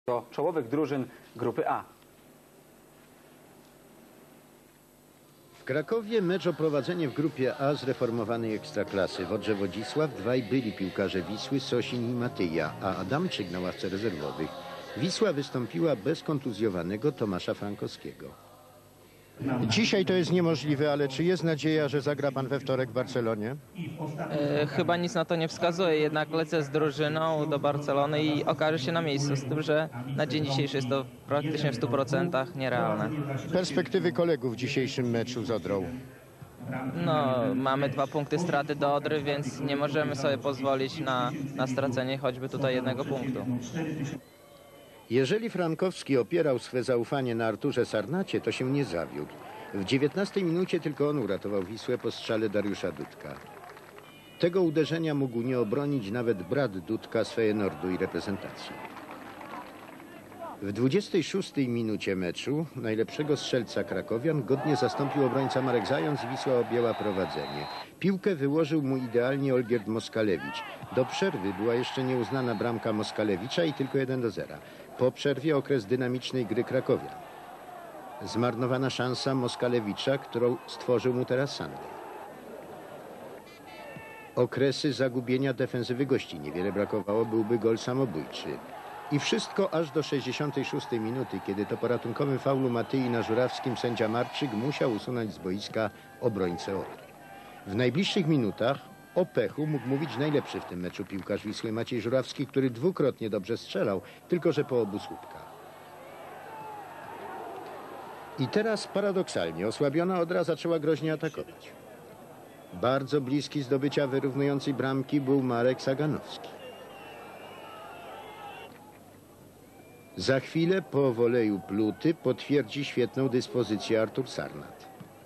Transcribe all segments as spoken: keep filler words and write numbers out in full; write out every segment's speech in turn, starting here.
do czołowych drużyn grupy A. W Krakowie mecz o prowadzenie w grupie A zreformowanej Ekstraklasy. W Odrze Wodzisław dwaj byli piłkarze Wisły, Sosin i Matyja, a Adamczyk na ławce rezerwowych. Wisła wystąpiła bez kontuzjowanego Tomasza Frankowskiego. Dzisiaj to jest niemożliwe, ale czy jest nadzieja, że zagra pan we wtorek w Barcelonie? E, chyba nic na to nie wskazuje, jednak lecę z drużyną do Barcelony i okaże się na miejscu, z tym, że na dzień dzisiejszy jest to praktycznie w stu procentach nierealne. Perspektywy kolegów w dzisiejszym meczu z Odrą. No, mamy dwa punkty straty do Odry, więc nie możemy sobie pozwolić na, na stracenie choćby tutaj jednego punktu. Jeżeli Frankowski opierał swe zaufanie na Arturze Sarnacie, to się nie zawiódł. W dziewiętnastej minucie tylko on uratował Wisłę po strzale Dariusza Dudka. Tego uderzenia mógł nie obronić nawet brat Dudka z Feyenoordu i reprezentacji. W dwudziestej szóstej minucie meczu najlepszego strzelca krakowian godnie zastąpił obrońca Marek Zając i Wisła objęła prowadzenie. Piłkę wyłożył mu idealnie Olgierd Moskalewicz. Do przerwy była jeszcze nieuznana bramka Moskalewicza i tylko jeden do zera. Po przerwie okres dynamicznej gry krakowian. Zmarnowana szansa Moskalewicza, którą stworzył mu teraz Sandej. Okresy zagubienia defensywy gości. Niewiele brakowało, byłby gol samobójczy. I wszystko aż do sześćdziesiątej szóstej minuty, kiedy to po ratunkowym faulu Matyi na Żurawskim sędzia Marczyk musiał usunąć z boiska obrońcę Odry. W najbliższych minutach o pechu mógł mówić najlepszy w tym meczu piłkarz Wisły Maciej Żurawski, który dwukrotnie dobrze strzelał, tylko że po obu słupkach. I teraz paradoksalnie osłabiona Odra zaczęła groźnie atakować. Bardzo bliski zdobycia wyrównującej bramki był Marek Saganowski. Za chwilę po woleju Pluty potwierdzi świetną dyspozycję Artur Sarnat.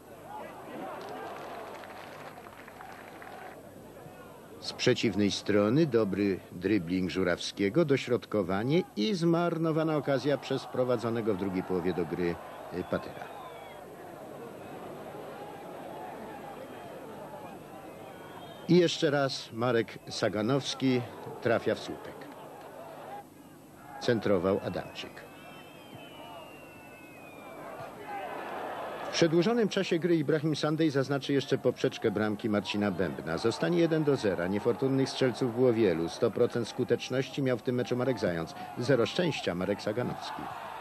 Z przeciwnej strony dobry drybling Żurawskiego, dośrodkowanie i zmarnowana okazja przez prowadzonego w drugiej połowie do gry Patera. I jeszcze raz Marek Saganowski trafia w słupek. Centrował Adamczyk. W przedłużonym czasie gry Ibrahim Sandej zaznaczy jeszcze poprzeczkę bramki Marcina Bębna. Zostanie jeden do zera. Niefortunnych strzelców było wielu. sto procent skuteczności miał w tym meczu Marek Zając. Zero szczęścia Marek Saganowski.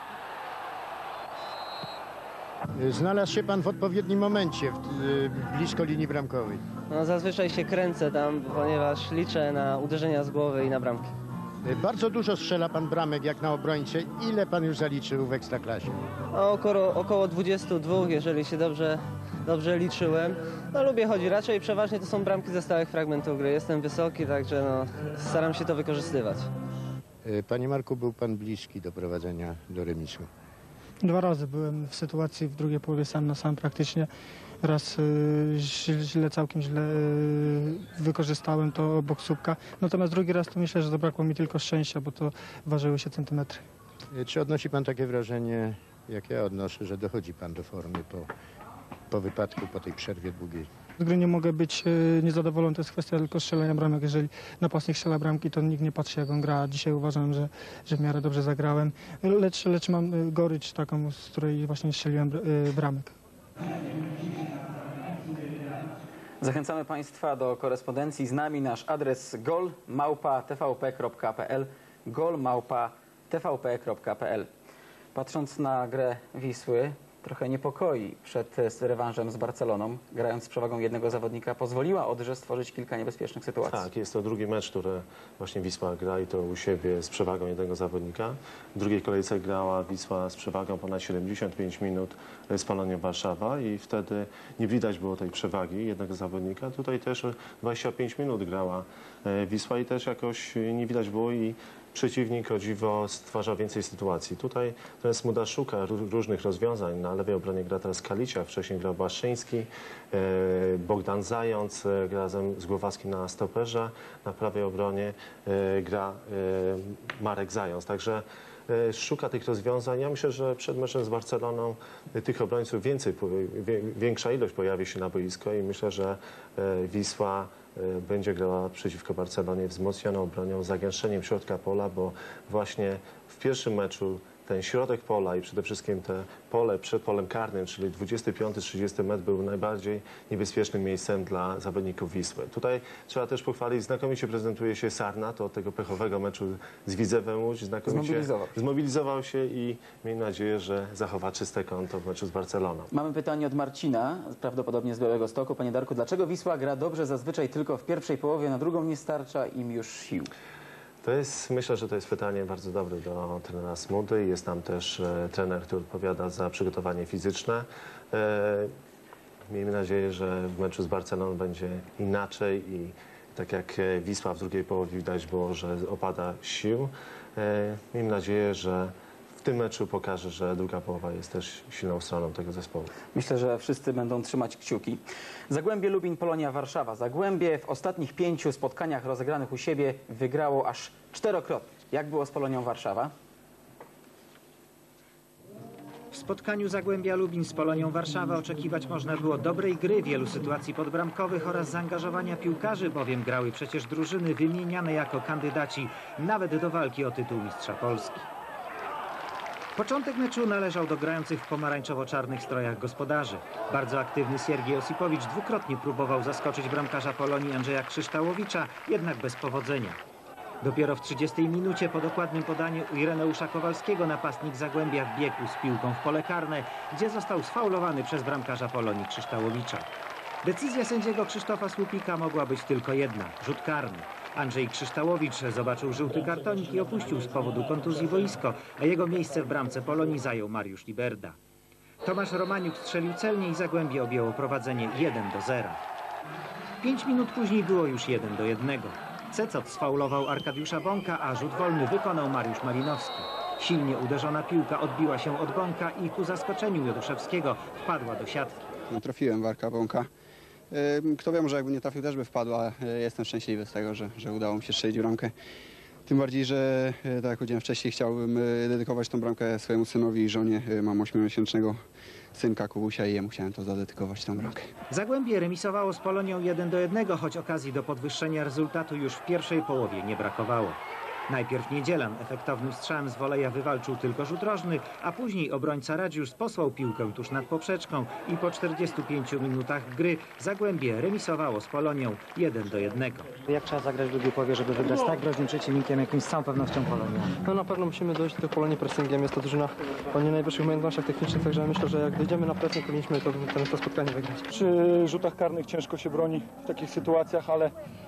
Znalazł się pan w odpowiednim momencie, w, blisko linii bramkowej. No, zazwyczaj się kręcę tam, ponieważ liczę na uderzenia z głowy i na bramki. Bardzo dużo strzela pan bramek jak na obrońcę. Ile pan już zaliczył w Ekstraklasie? No, około, około dwudziestu dwóch, jeżeli się dobrze, dobrze liczyłem. No, lubię chodzić, raczej przeważnie to są bramki ze stałych fragmentów gry. Jestem wysoki, także no, staram się to wykorzystywać. Panie Marku, był pan bliski do prowadzenia do remisu. Dwa razy byłem w sytuacji w drugiej połowie sam na sam praktycznie. Raz y, źle, całkiem źle y, wykorzystałem to obok słupka. Natomiast drugi raz to myślę, że zabrakło mi tylko szczęścia, bo to ważyły się centymetry. Czy odnosi pan takie wrażenie, jak ja odnoszę, że dochodzi pan do formy po, po wypadku, po tej przerwie długiej? Z gry nie mogę być y, niezadowolony, to jest kwestia tylko strzelania bramek. Jeżeli napastnik strzela bramki, to nikt nie patrzy, jak on gra. Dzisiaj uważam, że, że w miarę dobrze zagrałem, lecz, lecz mam y, gorycz taką, z której właśnie strzeliłem y, bramek. Zachęcamy Państwa do korespondencji z nami. Nasz adres gol małpa t v p kropka p l gol małpa t v p kropka p l. Patrząc na grę Wisły, trochę niepokoi przed rewanżem z Barceloną. Grając z przewagą jednego zawodnika pozwoliła Odrze stworzyć kilka niebezpiecznych sytuacji. Tak, jest to drugi mecz, który właśnie Wisła gra i to u siebie z przewagą jednego zawodnika. W drugiej kolejce grała Wisła z przewagą ponad siedemdziesiąt pięć minut z Polonią Warszawa i wtedy nie widać było tej przewagi jednego zawodnika. Tutaj też dwadzieścia pięć minut grała Wisła i też jakoś nie widać było i przeciwnik o dziwo stwarza więcej sytuacji. Tutaj ten Smuda szuka różnych rozwiązań. Na lewej obronie gra teraz Kalicia, wcześniej grał Błaszczyński, Bogdan Zając gra razem z Głowackim na stoperze. Na prawej obronie gra Marek Zając. Także szuka tych rozwiązań. Ja myślę, że przed meczem z Barceloną tych obrońców więcej, większa ilość pojawi się na boisko i myślę, że Wisła y, będzie grała przeciwko Barcelonie wzmocnioną bronią, zagęszczeniem środka pola, bo właśnie w pierwszym meczu ten środek pola i przede wszystkim te pole przed polem karnym, czyli dwudziesty piąty trzydziesty metr, był najbardziej niebezpiecznym miejscem dla zawodników Wisły. Tutaj trzeba też pochwalić, znakomicie prezentuje się Sarna, to od tego pechowego meczu z Widzewem Łódź znakomicie Zmobilizował. zmobilizował się i miejmy nadzieję, że zachowa czyste konto w meczu z Barceloną. Mamy pytanie od Marcina, prawdopodobnie z Białegostoku. Panie Darku, dlaczego Wisła gra dobrze zazwyczaj tylko w pierwszej połowie, na drugą nie starcza im już sił? To jest, myślę, że to jest pytanie bardzo dobre do trenera Smudy. Jest tam też e, trener, który odpowiada za przygotowanie fizyczne. E, miejmy nadzieję, że w meczu z Barceloną będzie inaczej i tak jak e, Wisła w drugiej połowie widać było, że opada sił. E, miejmy nadzieję, że w tym meczu pokaże, że druga połowa jest też silną stroną tego zespołu. Myślę, że wszyscy będą trzymać kciuki. Zagłębie Lubin, Polonia Warszawa. Zagłębie w ostatnich pięciu spotkaniach rozegranych u siebie wygrało aż czterokrotnie. Jak było z Polonią Warszawa? W spotkaniu Zagłębia Lubin z Polonią Warszawa oczekiwać można było dobrej gry, wielu sytuacji podbramkowych oraz zaangażowania piłkarzy, bowiem grały przecież drużyny wymieniane jako kandydaci nawet do walki o tytuł mistrza Polski. Początek meczu należał do grających w pomarańczowo-czarnych strojach gospodarzy. Bardzo aktywny Siergiej Osipowicz dwukrotnie próbował zaskoczyć bramkarza Polonii Andrzeja Krzyształowicza, jednak bez powodzenia. Dopiero w trzydziestej minucie po dokładnym podaniu Ireneusza Kowalskiego napastnik Zagłębia wbiegł z piłką w pole karne, gdzie został sfaulowany przez bramkarza Polonii Krzyształowicza. Decyzja sędziego Krzysztofa Słupika mogła być tylko jedna – rzut karny. Andrzej Krzyształowicz zobaczył żółty kartonik i opuścił z powodu kontuzji boisko, a jego miejsce w bramce Polonii zajął Mariusz Liberda. Tomasz Romaniuk strzelił celnie i Zagłębie objęło prowadzenie jeden do zera. Pięć minut później było już jeden do jednego. Cecot sfaulował Arkadiusza Bąka, a rzut wolny wykonał Mariusz Malinowski. Silnie uderzona piłka odbiła się od Bąka i ku zaskoczeniu Joduszewskiego wpadła do siatki. Trafiłem w Arka Bąka. Kto wie, może jakby nie trafił, też by wpadł, ale jestem szczęśliwy z tego, że, że udało mi się strzelić bramkę. Tym bardziej, że tak jak powiedziałem wcześniej, chciałbym dedykować tą bramkę swojemu synowi i żonie. Mam ośmiomiesięcznego synka Kubusia i jemu chciałem to zadedykować, tą bramkę. Zagłębie remisowało z Polonią jeden do jednego, choć okazji do podwyższenia rezultatu już w pierwszej połowie nie brakowało. Najpierw Niedzielan efektownym strzałem z woleja wywalczył tylko rzut rożny, a później obrońca Radziusz posłał piłkę tuż nad poprzeczką i po czterdziestu pięciu minutach gry Zagłębie remisowało z Polonią jeden do jednego. Jak trzeba zagrać w drugiej połowie, żeby wygrać z tak groźnym przeciwnikiem, jakimś z całą pewnością Polonią? No na pewno musimy dojść do Polonii pressingiem. Jest to drużyna o nie najwyższych umiejętnościach technicznych, także myślę, że jak dojdziemy na pressing, powinniśmy to, to, to spotkanie wygrać. Przy rzutach karnych ciężko się broni w takich sytuacjach, ale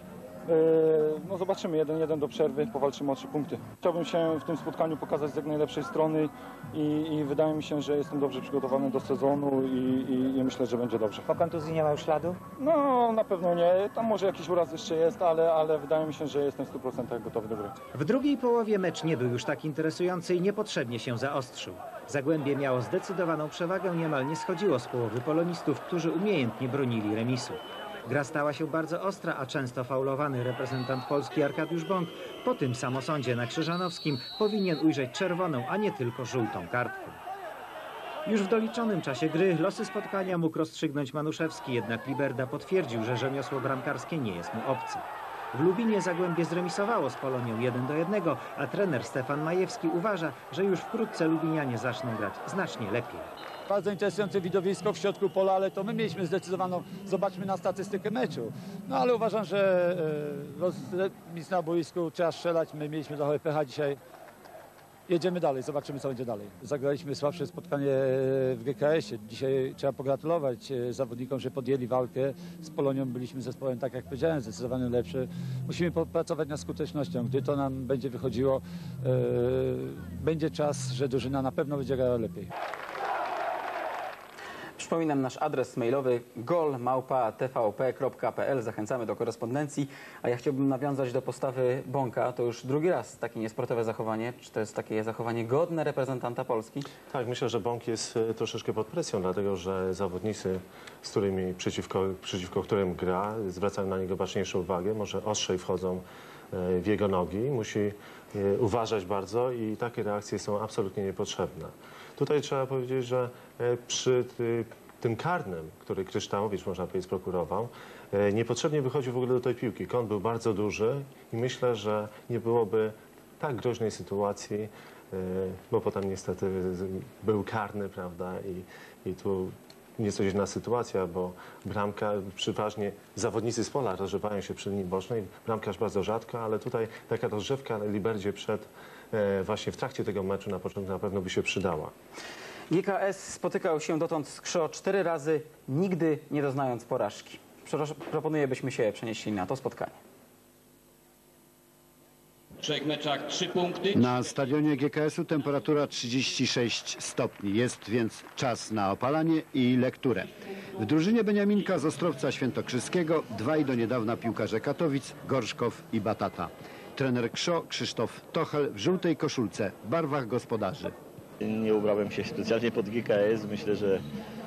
no zobaczymy, jeden jeden do przerwy, powalczymy o trzy punkty. Chciałbym się w tym spotkaniu pokazać z jak najlepszej strony i, i wydaje mi się, że jestem dobrze przygotowany do sezonu i, i, i myślę, że będzie dobrze. Po kontuzji nie ma już śladu? No na pewno nie, tam może jakiś uraz jeszcze jest, ale, ale wydaje mi się, że jestem w stu procentach gotowy do gry. W drugiej połowie mecz nie był już tak interesujący i niepotrzebnie się zaostrzył. Zagłębie miało zdecydowaną przewagę, niemal nie schodziło z połowy polonistów, którzy umiejętnie bronili remisu. Gra stała się bardzo ostra, a często faulowany reprezentant Polski Arkadiusz Bąk po tym samosądzie na Krzyżanowskim powinien ujrzeć czerwoną, a nie tylko żółtą kartkę. Już w doliczonym czasie gry losy spotkania mógł rozstrzygnąć Manuszewski, jednak Liberda potwierdził, że rzemiosło bramkarskie nie jest mu obce. W Lubinie Zagłębie zremisowało z Polonią jeden do jednego, a trener Stefan Majewski uważa, że już wkrótce Lubinianie zaczną grać znacznie lepiej. Bardzo interesujące widowisko w środku pola, ale to my mieliśmy zdecydowaną, zobaczmy na statystykę meczu. No ale uważam, że remis na boisku trzeba strzelać, my mieliśmy trochę pecha dzisiaj. Jedziemy dalej, zobaczymy co będzie dalej. Zagraliśmy słabsze spotkanie w G K S ie. Dzisiaj trzeba pogratulować zawodnikom, że podjęli walkę. Z Polonią byliśmy zespołem, tak jak powiedziałem, zdecydowanie lepszy. Musimy popracować nad skutecznością. Gdy to nam będzie wychodziło, yy, będzie czas, że drużyna na pewno będzie grała lepiej. Przypominam nasz adres mailowy gol małpa t v p kropka p l. Zachęcamy do korespondencji. A ja chciałbym nawiązać do postawy Bąka. To już drugi raz takie niesportowe zachowanie. Czy to jest takie zachowanie godne reprezentanta Polski? Tak, myślę, że Bąk jest troszeczkę pod presją, dlatego że zawodnicy, z którymi przeciwko, przeciwko którym gra, zwracają na niego baczniejszą uwagę, może ostrzej wchodzą w jego nogi. Musi uważać bardzo i takie reakcje są absolutnie niepotrzebne. Tutaj trzeba powiedzieć, że przy tym karnym, który Kryształowicz, można powiedzieć, prokurował, e, niepotrzebnie wychodził w ogóle do tej piłki. Kąt był bardzo duży i myślę, że nie byłoby tak groźnej sytuacji, e, bo potem niestety był karny, prawda, i, i tu nieco dziwna sytuacja, bo bramka, przeważnie zawodnicy z pola rozgrzewają się przy linii bocznej, bramkarz bardzo rzadko, ale tutaj taka rozgrzewka Liberdzie przed, e, właśnie w trakcie tego meczu na początku na pewno by się przydała. G K S spotykał się dotąd z Krzoo cztery razy, nigdy nie doznając porażki. Proszę, proponuję, byśmy się przenieśli na to spotkanie. W trzech meczach trzy punkty. Na stadionie G K S-u temperatura trzydzieści sześć stopni. Jest więc czas na opalanie i lekturę. W drużynie Beniaminka z Ostrowca Świętokrzyskiego dwaj do niedawna piłkarze Katowic, Gorszkow i Batata. Trener Krzoo Krzysztof Tochel w żółtej koszulce, barwach gospodarzy. Nie ubrałem się specjalnie pod G K S. Myślę, że,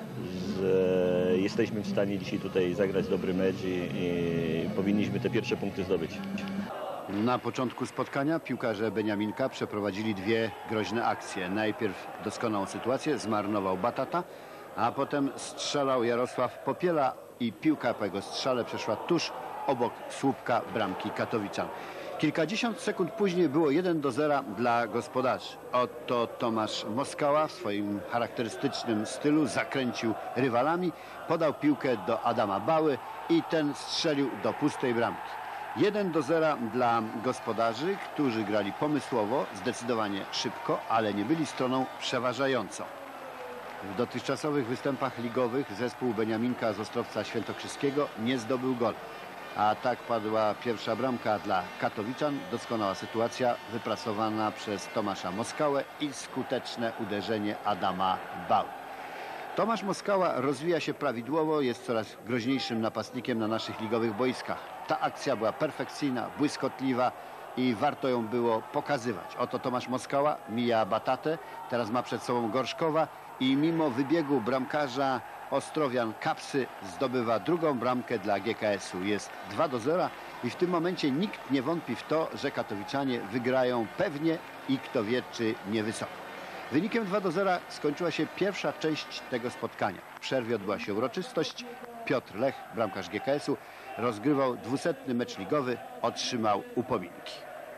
że jesteśmy w stanie dzisiaj tutaj zagrać dobry mecz i, i powinniśmy te pierwsze punkty zdobyć. Na początku spotkania piłkarze Beniaminka przeprowadzili dwie groźne akcje. Najpierw doskonałą sytuację zmarnował Batata, a potem strzelał Jarosław Popiela i piłka po jego strzale przeszła tuż obok słupka bramki Katowiczan. Kilkadziesiąt sekund później było jeden do zera dla gospodarzy. Oto Tomasz Moskała w swoim charakterystycznym stylu zakręcił rywalami, podał piłkę do Adama Bały i ten strzelił do pustej bramki. jeden do zera dla gospodarzy, którzy grali pomysłowo, zdecydowanie szybko, ale nie byli stroną przeważającą. W dotychczasowych występach ligowych zespół Beniaminka z Ostrowca Świętokrzyskiego nie zdobył gol. A tak padła pierwsza bramka dla Katowiczan. Doskonała sytuacja wypracowana przez Tomasza Moskałę i skuteczne uderzenie Adama Bały. Tomasz Moskała rozwija się prawidłowo, jest coraz groźniejszym napastnikiem na naszych ligowych boiskach. Ta akcja była perfekcyjna, błyskotliwa i warto ją było pokazywać. Oto Tomasz Moskała mija Batatę, teraz ma przed sobą Gorszkowa i mimo wybiegu bramkarza Ostrowian Kapsy zdobywa drugą bramkę dla G K S-u. Jest dwa do zera i w tym momencie nikt nie wątpi w to, że katowiczanie wygrają pewnie i kto wie, czy nie wysoko. Wynikiem dwa do zera skończyła się pierwsza część tego spotkania. W przerwie odbyła się uroczystość. Piotr Lech, bramkarz G K S-u, rozgrywał dwusetny mecz ligowy, otrzymał upominki.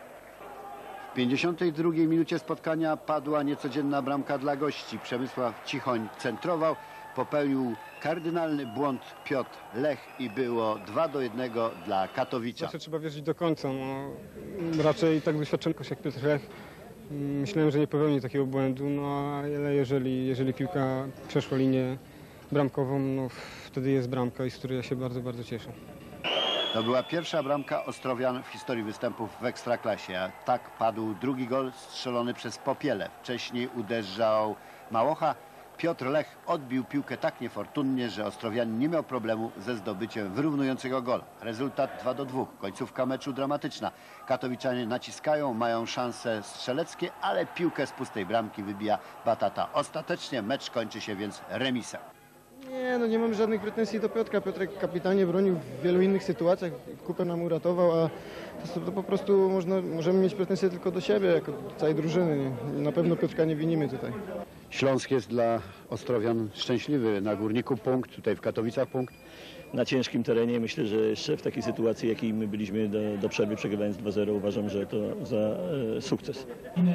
W pięćdziesiątej drugiej minucie spotkania padła niecodzienna bramka dla gości. Przemysław Cichoń centrował, popełnił kardynalny błąd Piotr Lech i było dwa do jednego dla Katowicza. Zawsze trzeba wierzyć do końca. No, raczej tak doświadczony jak Piotr Lech. Myślałem, że nie popełni takiego błędu, no ale jeżeli, jeżeli piłka przeszła linię bramkową, no wtedy jest bramka i z której ja się bardzo, bardzo cieszę. To była pierwsza bramka Ostrowian w historii występów w Ekstraklasie. A tak padł drugi gol strzelony przez Popielę. Wcześniej uderzał Małocha. Piotr Lech odbił piłkę tak niefortunnie, że Ostrowian nie miał problemu ze zdobyciem wyrównującego gola. Rezultat dwa do dwóch. Końcówka meczu dramatyczna. Katowiczanie naciskają, mają szanse strzeleckie, ale piłkę z pustej bramki wybija Batata. Ostatecznie mecz kończy się więc remisem. Nie, no nie mamy żadnych pretensji do Piotrka. Piotrek kapitalnie bronił w wielu innych sytuacjach. Kupę nam uratował, a to, to po prostu można, możemy mieć pretensje tylko do siebie, jako do całej drużyny. Na pewno Piotrka nie winimy tutaj. Śląsk jest dla Ostrowian szczęśliwy. Na Górniku punkt, tutaj w Katowicach punkt. Na ciężkim terenie myślę, że jeszcze w takiej sytuacji, jakiej my byliśmy do, do przerwy, przegrywając dwa zero, uważam, że to za e, sukces.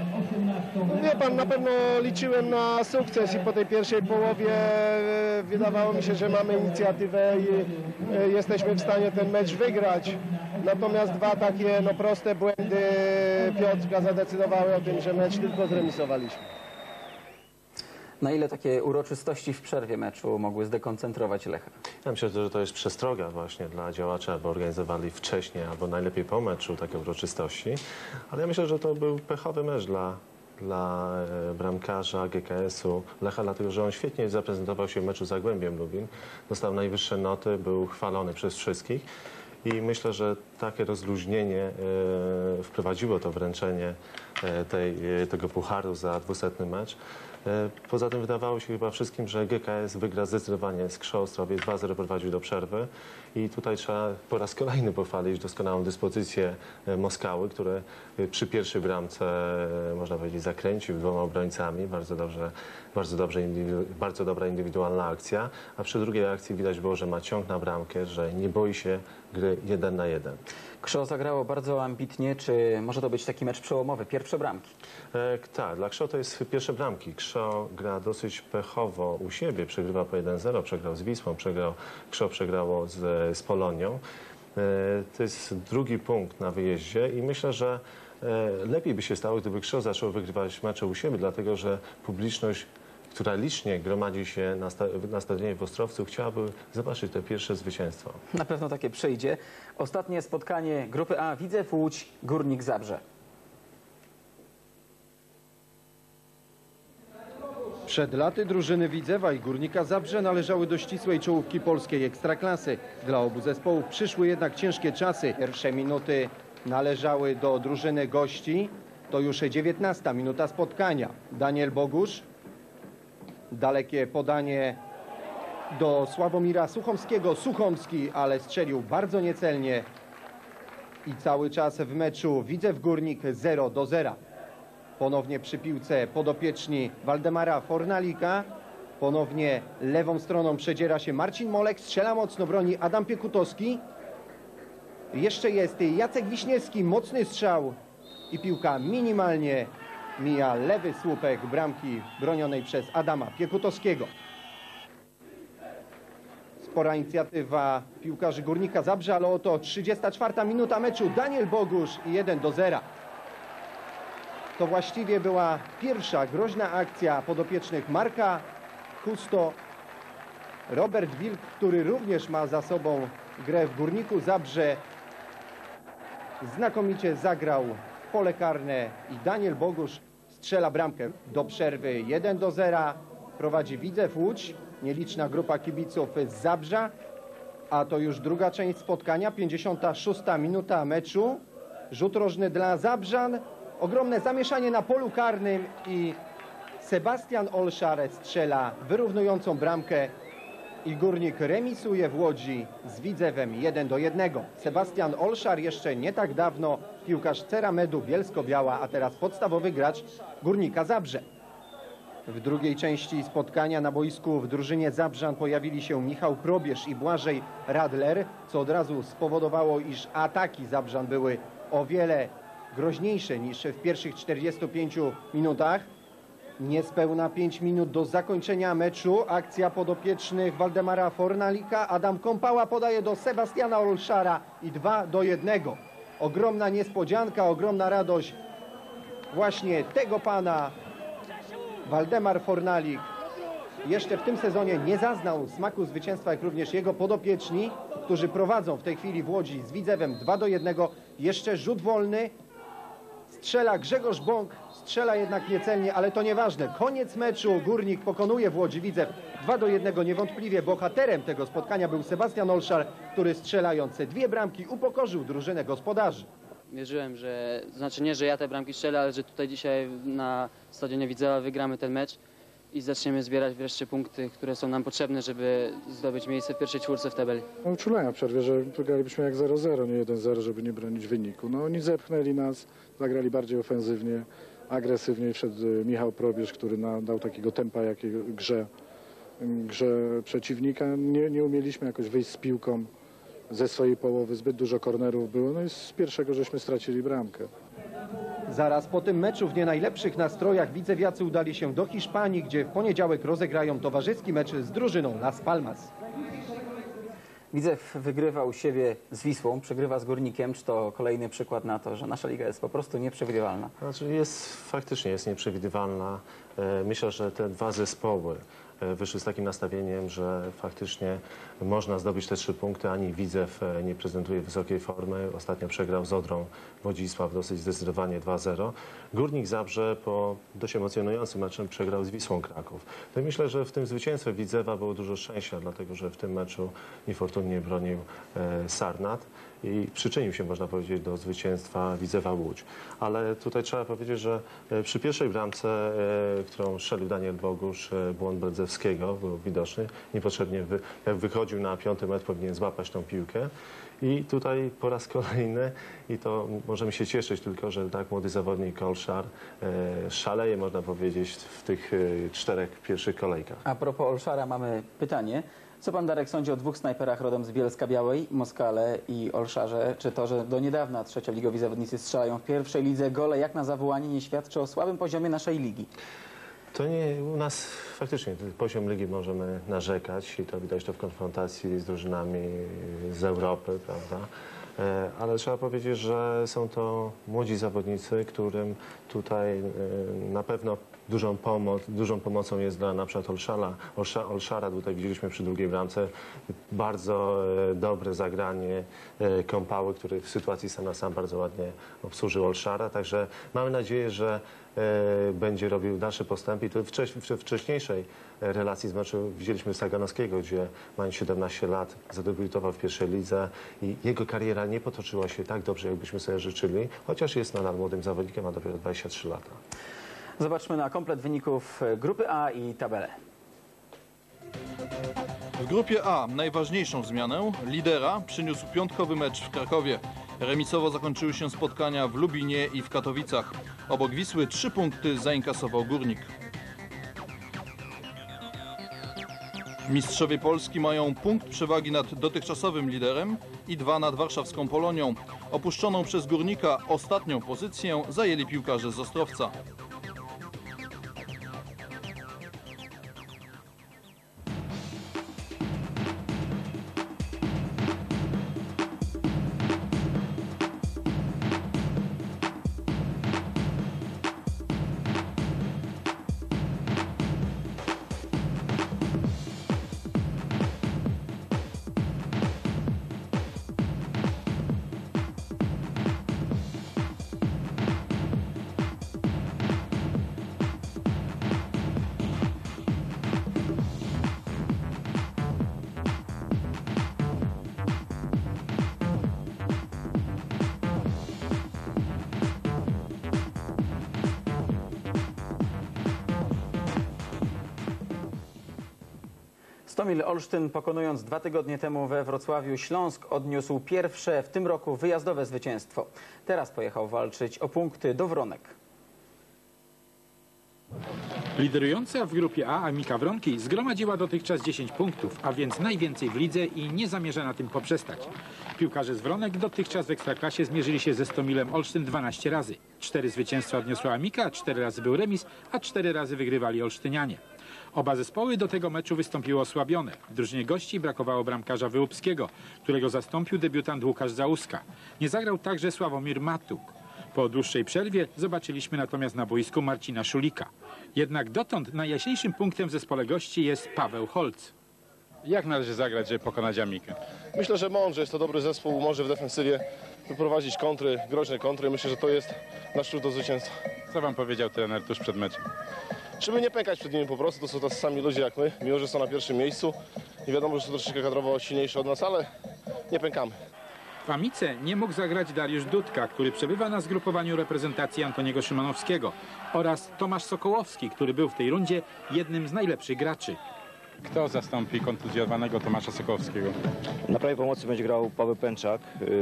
Wie pan, na pewno liczyłem na sukces i po tej pierwszej połowie e, wydawało mi się, że mamy inicjatywę i e, jesteśmy w stanie ten mecz wygrać. Natomiast dwa takie no, proste błędy Piotrka zadecydowały o tym, że mecz tylko zremisowaliśmy. Na ile takie uroczystości w przerwie meczu mogły zdekoncentrować Lecha? Ja myślę, że to jest przestroga właśnie dla działaczy, aby organizowali wcześniej albo najlepiej po meczu takie uroczystości. Ale ja myślę, że to był pechowy mecz dla, dla bramkarza G K S-u Lecha, dlatego że on świetnie zaprezentował się w meczu z Zagłębiem Lubin. Dostał najwyższe noty, był chwalony przez wszystkich. I myślę, że takie rozluźnienie e, wprowadziło to wręczenie e, tej, e, tego pucharu za dwusetny mecz. E, Poza tym wydawało się chyba wszystkim, że G K S wygra zdecydowanie z Krzą Ostrowiec. dwa zero prowadził do przerwy i tutaj trzeba po raz kolejny pochwalić doskonałą dyspozycję e, Moskały, który e, przy pierwszej bramce, e, można powiedzieć, zakręcił dwoma obrońcami. Bardzo dobrze, bardzo, dobrze indywidu- bardzo dobra indywidualna akcja, a przy drugiej akcji widać było, że ma ciąg na bramkę, że nie boi się gry jeden na jeden. Krzo zagrało bardzo ambitnie. Czy może to być taki mecz przełomowy? Pierwsze bramki. E, tak, dla Krzo to jest pierwsze bramki. Krzo gra dosyć pechowo u siebie, przegrywa po jeden zero, przegrał z Wisłą, przegrał, Krzo przegrało z, z Polonią. E, to jest drugi punkt na wyjeździe i myślę, że e, lepiej by się stało, gdyby Krzo zaczął wygrywać mecze u siebie, dlatego że publiczność, która licznie gromadzi się na, sta na stadionie w Ostrowcu, chciałaby zobaczyć te pierwsze zwycięstwo. Na pewno takie przyjdzie. Ostatnie spotkanie grupy A. Widzew Łódź, Górnik Zabrze. Przed laty drużyny Widzewa i Górnika Zabrze należały do ścisłej czołówki polskiej ekstraklasy. Dla obu zespołów przyszły jednak ciężkie czasy. Pierwsze minuty należały do drużyny gości. To już dziewiętnasta minuta spotkania. Daniel Bogusz. Dalekie podanie do Sławomira Suchomskiego. Suchomski, ale strzelił bardzo niecelnie. I cały czas w meczu Widzew Górnik zero do zera. Ponownie przy piłce podopieczni Waldemara Fornalika. Ponownie lewą stroną przedziera się Marcin Molek. Strzela mocno, broni Adam Piekutowski. Jeszcze jest Jacek Wiśniewski. Mocny strzał i piłka minimalnie mija lewy słupek bramki bronionej przez Adama Piekutowskiego. Spora inicjatywa piłkarzy Górnika Zabrze, ale oto trzydziesta czwarta minuta meczu. Daniel Bogusz i jeden do zera. To właściwie była pierwsza groźna akcja podopiecznych Marka Kusto. Robert Wilk, który również ma za sobą grę w Górniku Zabrze, znakomicie zagrał w pole karne i Daniel Bogusz strzela bramkę. Do przerwy jeden do zera prowadzi Widzew Łódź, nieliczna grupa kibiców z Zabrza, a to już druga część spotkania, pięćdziesiąta szósta minuta meczu. Rzut rożny dla Zabrzan, ogromne zamieszanie na polu karnym i Sebastian Olszar strzela wyrównującą bramkę i Górnik remisuje w Łodzi z Widzewem jeden do jednego. Sebastian Olszar jeszcze nie tak dawno piłkarz Ceramedu Bielsko-Biała, a teraz podstawowy gracz Górnika Zabrze. W drugiej części spotkania na boisku w drużynie Zabrzan pojawili się Michał Probierz i Błażej Radler, co od razu spowodowało, iż ataki Zabrzan były o wiele groźniejsze niż w pierwszych czterdziestu pięciu minutach. Niespełna pięć minut do zakończenia meczu. Akcja podopiecznych Waldemara Fornalika. Adam Kąpała podaje do Sebastiana Olszara i dwa do jednego. Ogromna niespodzianka, ogromna radość właśnie tego pana. Waldemar Fornalik jeszcze w tym sezonie nie zaznał smaku zwycięstwa, jak również jego podopieczni, którzy prowadzą w tej chwili w Łodzi z Widzewem dwa do jednego. Jeszcze rzut wolny. Strzela Grzegorz Bąk, strzela jednak niecelnie, ale to nieważne. Koniec meczu, Górnik pokonuje w Łodzi Widzew dwa do jednego. Niewątpliwie bohaterem tego spotkania był Sebastian Olszar, który strzelając dwie bramki upokorzył drużynę gospodarzy. Wierzyłem, że, to znaczy nie, że ja te bramki strzelę, ale że tutaj dzisiaj na stadionie Widzewa wygramy ten mecz i zaczniemy zbierać wreszcie punkty, które są nam potrzebne, żeby zdobyć miejsce w pierwszej czwórce w tabeli. No, uczulenia w przerwie, że wygralibyśmy jak zero zero, nie jeden zero, żeby nie bronić wyniku. No oni zepchnęli nas, zagrali bardziej ofensywnie, agresywniej. Wszedł Michał Probierz, który na, dał takiego tempa jakiego grze, grze przeciwnika. Nie, nie umieliśmy jakoś wyjść z piłką ze swojej połowy, zbyt dużo kornerów było, no i z pierwszego żeśmy stracili bramkę. Zaraz po tym meczu w nie najlepszych nastrojach widzewiacy udali się do Hiszpanii, gdzie w poniedziałek rozegrają towarzyski mecz z drużyną Las Palmas. Widzew wygrywa u siebie z Wisłą, przegrywa z Górnikiem. Czy to kolejny przykład na to, że nasza liga jest po prostu nieprzewidywalna? Znaczy jest, faktycznie jest nieprzewidywalna. Myślę, że te dwa zespoły wyszły z takim nastawieniem, że faktycznie można zdobyć te trzy punkty. Ani Widzew nie prezentuje wysokiej formy. Ostatnio przegrał z Odrą Wodzisław dosyć zdecydowanie dwa zero. Górnik Zabrze po dość emocjonującym meczem przegrał z Wisłą Kraków. To myślę, że w tym zwycięstwie Widzewa było dużo szczęścia, dlatego że w tym meczu niefortunnie bronił Sarnat. i przyczynił się, można powiedzieć, do zwycięstwa Widzewa Łódź. Ale tutaj trzeba powiedzieć, że e, przy pierwszej bramce, e, którą strzelił Daniel Bogusz, e, błąd Bredzewskiego był widoczny. Niepotrzebnie, wy, jak wychodził na piąty metr, powinien złapać tą piłkę. I tutaj po raz kolejny, i to możemy się cieszyć tylko, że tak młody zawodnik Olszar e, szaleje, można powiedzieć, w tych e, czterech pierwszych kolejkach. A propos Olszara mamy pytanie. Co pan, Darek, sądzi o dwóch snajperach rodem z Bielska Białej, Moskale i Olszarze? Czy to, że do niedawna trzecioligowi zawodnicy strzelają w pierwszej lidze gole jak na zawołanie, nie świadczy o słabym poziomie naszej ligi? To nie, u nas faktycznie poziom ligi możemy narzekać i to widać to w konfrontacji z drużynami z Europy, prawda? E, Ale trzeba powiedzieć, że są to młodzi zawodnicy, którym tutaj e, na pewno dużą, pomoc, dużą pomocą jest dla na przykład Olszara. Olszara tutaj widzieliśmy przy drugiej bramce bardzo e, dobre zagranie e, Kąpały, który w sytuacji sam na sam bardzo ładnie obsłużył Olszara. Także mamy nadzieję, że e, będzie robił dalsze postępy. I to w, wcześ, w wcześniejszej relacji z meczu widzieliśmy Saganowskiego, gdzie mając siedemnaście lat zadebiutował w pierwszej lidze i jego kariera nie potoczyła się tak dobrze, jakbyśmy sobie życzyli, chociaż jest nadal młodym zawodnikiem, ma dopiero dwadzieścia trzy lata. Zobaczmy na komplet wyników grupy A i tabelę. W grupie A najważniejszą zmianę lidera przyniósł piątkowy mecz w Krakowie. Remisowo zakończyły się spotkania w Lubinie i w Katowicach. Obok Wisły trzy punkty zainkasował Górnik. Mistrzowie Polski mają punkt przewagi nad dotychczasowym liderem i dwa nad warszawską Polonią. Opuszczoną przez Górnika ostatnią pozycję zajęli piłkarze z Ostrowca. Stomil Olsztyn, pokonując dwa tygodnie temu we Wrocławiu Śląsk, odniósł pierwsze w tym roku wyjazdowe zwycięstwo. Teraz pojechał walczyć o punkty do Wronek. Liderująca w grupie A Amika Wronki zgromadziła dotychczas dziesięć punktów, a więc najwięcej w lidze i nie zamierza na tym poprzestać. Piłkarze z Wronek dotychczas w Ekstraklasie zmierzyli się ze Stomilem Olsztyn dwanaście razy. Cztery zwycięstwa odniosła Amika, cztery razy był remis, a cztery razy wygrywali olsztynianie. Oba zespoły do tego meczu wystąpiły osłabione. W drużynie gości brakowało bramkarza Wyłupskiego, którego zastąpił debiutant Łukasz Załuska. Nie zagrał także Sławomir Matuk. Po dłuższej przerwie zobaczyliśmy natomiast na boisku Marcina Szulika. Jednak dotąd najjaśniejszym punktem w zespole gości jest Paweł Holc. Jak należy zagrać, żeby pokonać Amikę? Myślę, że mądrze, jest to dobry zespół, może w defensywie wyprowadzić kontry, groźne kontry. Myślę, że to jest nasz klucz do zwycięstwa. Co wam powiedział trener tuż przed meczem? Żeby nie pękać przed nimi po prostu, to są tacy sami ludzie jak my, mimo że są na pierwszym miejscu. Nie wiadomo, że są troszeczkę kadrowo silniejsi od nas, ale nie pękamy. W Amice nie mógł zagrać Dariusz Dudka, który przebywa na zgrupowaniu reprezentacji Antoniego Szymanowskiego, oraz Tomasz Sokołowski, który był w tej rundzie jednym z najlepszych graczy. Kto zastąpi kontuzjowanego Tomasza Sokołowskiego? Na prawej pomocy będzie grał Paweł Pęczak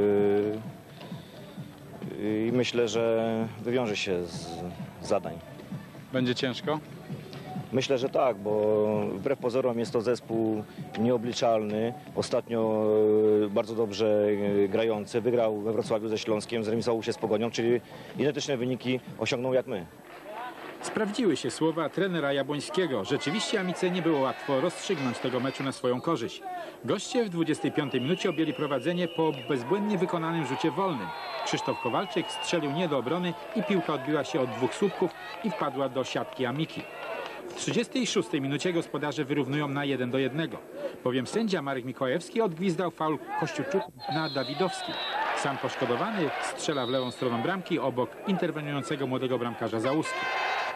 i myślę, że wywiąże się z zadań. Będzie ciężko? Myślę, że tak, bo wbrew pozorom jest to zespół nieobliczalny. Ostatnio bardzo dobrze grający. Wygrał we Wrocławiu ze Śląskiem, zremisował się z Pogonią, czyli identyczne wyniki osiągnął jak my. Sprawdziły się słowa trenera Jabłońskiego. Rzeczywiście Amice nie było łatwo rozstrzygnąć tego meczu na swoją korzyść. Goście w dwudziestej piątej minucie objęli prowadzenie po bezbłędnie wykonanym rzucie wolnym. Krzysztof Kowalczyk strzelił nie do obrony i piłka odbiła się od dwóch słupków i wpadła do siatki Amiki. W trzydziestej szóstej minucie gospodarze wyrównują na jeden do jednego. Bowiem sędzia Marek Mikołajewski odgwizdał faul Kościuczuk na Dawidowski. Sam poszkodowany strzela w lewą stronę bramki obok interweniującego młodego bramkarza Załuski. W